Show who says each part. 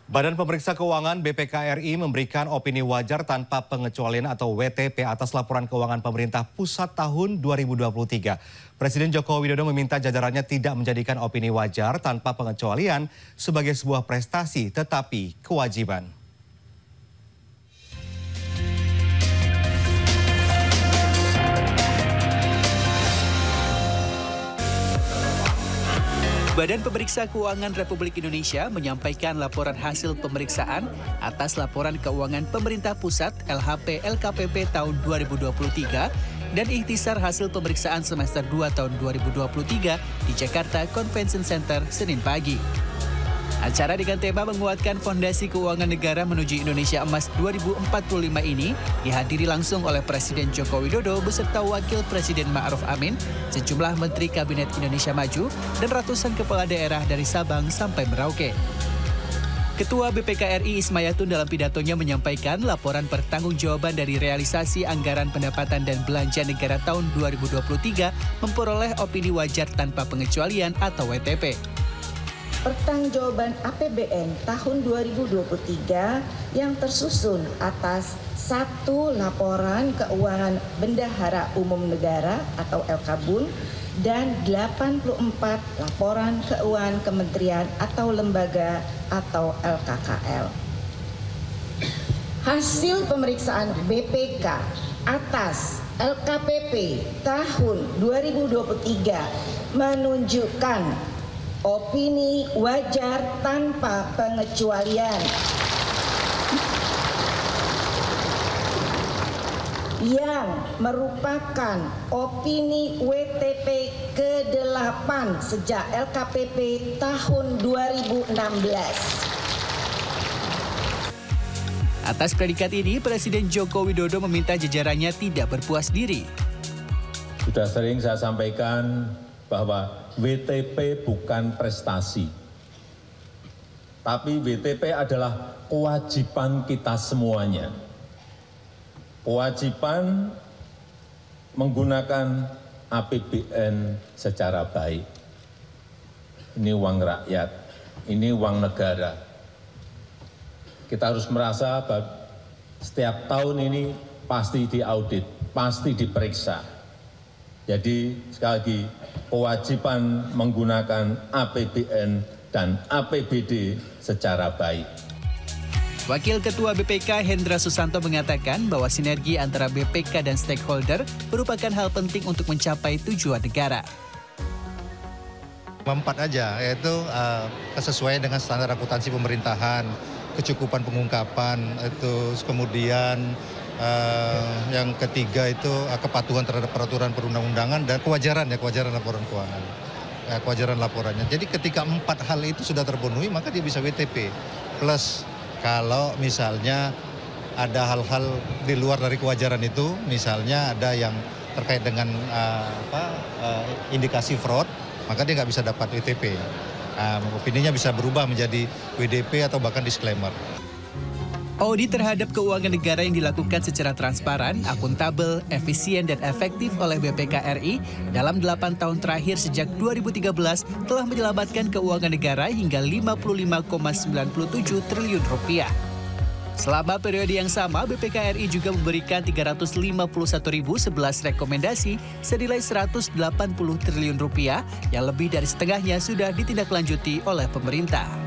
Speaker 1: Badan Pemeriksa Keuangan BPK RI memberikan opini wajar tanpa pengecualian atau WTP atas laporan keuangan pemerintah pusat tahun 2023. Presiden Joko Widodo meminta jajarannya tidak menjadikan opini wajar tanpa pengecualian sebagai sebuah prestasi tetapi kewajiban.
Speaker 2: Badan Pemeriksa Keuangan Republik Indonesia menyampaikan laporan hasil pemeriksaan atas laporan keuangan pemerintah pusat LHP LKPP tahun 2023 dan ikhtisar hasil pemeriksaan semester 2 tahun 2023 di Jakarta Convention Center Senin pagi. Acara dengan tema menguatkan fondasi keuangan negara menuju Indonesia Emas 2045 ini dihadiri langsung oleh Presiden Joko Widodo beserta Wakil Presiden Ma'ruf Amin, sejumlah Menteri Kabinet Indonesia Maju, dan ratusan kepala daerah dari Sabang sampai Merauke. Ketua BPK RI Ismayatun dalam pidatonya menyampaikan laporan pertanggungjawaban dari realisasi anggaran pendapatan dan belanja negara tahun 2023 memperoleh opini wajar tanpa pengecualian atau WTP.
Speaker 3: Pertanggungjawaban APBN tahun 2023 yang tersusun atas 1 laporan keuangan bendahara umum negara atau LKBUN dan 84 laporan keuangan kementerian atau lembaga atau LKKL. Hasil pemeriksaan BPK atas LKPP tahun 2023 menunjukkan opini wajar tanpa pengecualian yang merupakan opini WTP ke-8 sejak LKPP tahun 2016.
Speaker 2: Atas predikat ini, Presiden Joko Widodo meminta jajarannya tidak berpuas diri.
Speaker 4: Sudah sering saya sampaikan bahwa WTP bukan prestasi, tapi WTP adalah kewajiban kita semuanya. Kewajiban menggunakan APBN secara baik. Ini uang rakyat, ini uang negara. Kita harus merasa bahwa setiap tahun ini pasti diaudit, pasti diperiksa. Jadi sekali lagi, kewajiban menggunakan APBN dan APBD secara baik.
Speaker 2: Wakil Ketua BPK Hendra Susanto mengatakan bahwa sinergi antara BPK dan stakeholder merupakan hal penting untuk mencapai tujuan negara.
Speaker 5: 4 aja, yaitu kesesuaian dengan standar akuntansi pemerintahan, kecukupan pengungkapan, itu kemudian yang ketiga itu kepatuhan terhadap peraturan perundang-undangan dan kewajaran laporan keuangan, kewajaran laporannya. Jadi ketika 4 hal itu sudah terpenuhi maka dia bisa WTP. Plus kalau misalnya ada hal-hal di luar dari kewajaran itu, misalnya ada yang terkait dengan indikasi fraud, maka dia nggak bisa dapat WTP. Opininya bisa berubah menjadi WDP atau bahkan disclaimer.
Speaker 2: Audit terhadap keuangan negara yang dilakukan secara transparan, akuntabel, efisien, dan efektif oleh BPK RI dalam 8 tahun terakhir sejak 2013 telah menyelamatkan keuangan negara hingga 55,97 triliun rupiah. Selama periode yang sama, BPK RI juga memberikan 351.011 rekomendasi senilai 180 triliun rupiah yang lebih dari setengahnya sudah ditindaklanjuti oleh pemerintah.